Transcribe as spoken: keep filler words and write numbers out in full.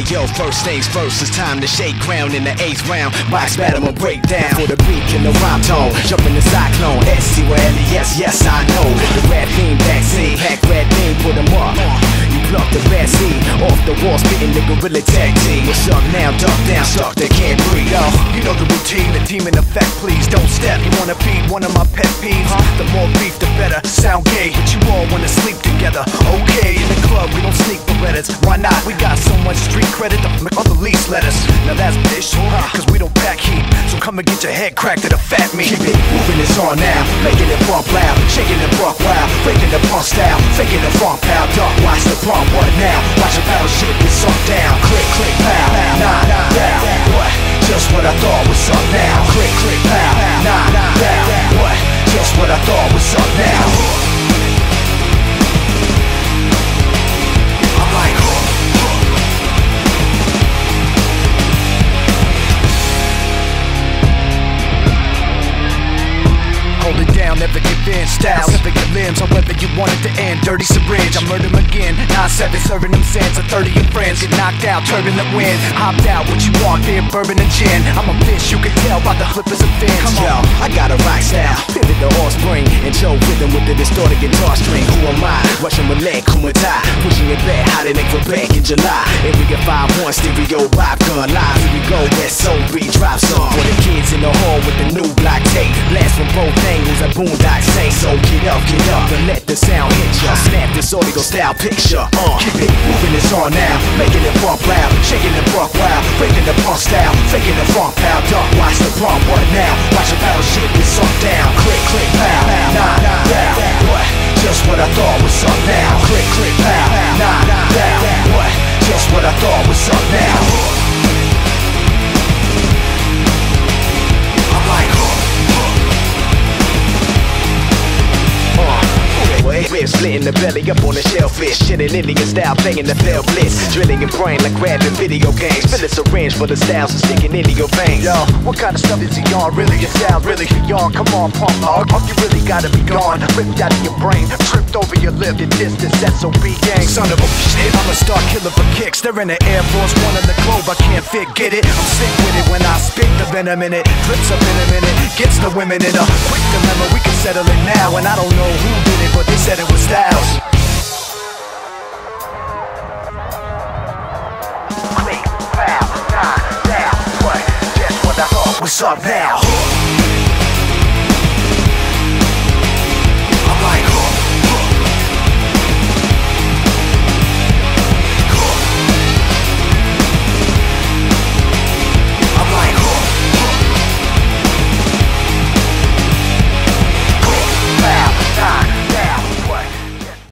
Yo, first things first, it's time to shake ground in the eighth round. Box battle and break down for the beat and the rhyme tone. Jump in the cyclone, S C with L E S, yes I know. The rap team backseat, pack red beam, put them up. You pluck the bad seed off the wall, spitting the gorilla tag team. What's up now? Duck down, stuck, they can't breathe. Yo, you know the routine, the team in effect, please don't step. You wanna feed one of my pet peeves? Huh? The more beef, the better. Sound gay, but you all wanna sleep together. Okay, in the club, we don't sneak Berettas. Why not? We got so much street credit, the f other lease let us. Now that's bitch, cause we don't pack heat. So come and get your head cracked at a fat meat. Keep it moving, it's on now. Making it bump loud, shaking it buck wild. Breaking the punk style, faking the funk pow. Duck, watch the pump, what now? Watch a battle shit get sunk down. Click, click, pow, nah, down. What? Just what I thought was up now. Click, click, pow, nah, down. What? Just what I thought was up now. I'm like, huh, huh. Hold it down, never give in. Styles, never get limbs. However you want it to end. Dirty syringe, I murder them again. nine seven serving them sands. A thirty of friends get knocked out, turbulent wind. Hopped out, what you want, beer, bourbon and gin. I'm a fish, you can tell by the flippers and fins. Come on, yo, I got a rock style. Pivot the offspring and Joe rhythm with the distorted guitar string. Who am I? Russian roulette, Kumata. Pushing it back, hotter than Quebec in July. Area five one, stereo, vibe gun live. Here we go, S O B drop song. For the kids in the hall with the new block tape. Blast from both angles, a boondock say. So get up, get up, and let the sound hit ya. Snap this audio style picture. Uh, keep it moving, it's on now. Making it bump loud, shaking it buck wild. Breaking the punk style, faking the funk pow. Duck, watch the pump, what now? Watch the battle shit get sunk down. Click, click, pow, nah, down. What? Just what I thought was up now. Click, click, pow, nah, down. What? Just what I thought was up now. I'm like, huh, huh. Ribs splitting the belly up on the shellfish. Shitting Indian style, playing the fell blitz. Drilling your brain like grabbing video games. Fill a syringe for the styles and sticking into your veins. Yo, what kind of stuff is he on? Really, your style really beyond. Come on, pump hog. You really gotta be gone. Ripped out of your brain, tripped over your lip. Your distance, S O B gang. Son of a shit, I'm a star killer for kicks. They're in the Air Force One on the globe. I can't fit, get it. I'm sick with it when I spit the venom in it. Drips up in a minute, gets the women in a quick dilemma. We can settle it now, and I don't know who did it, but they said it was Styles. Click, pow, nah, down. What? Just what I thought was up now.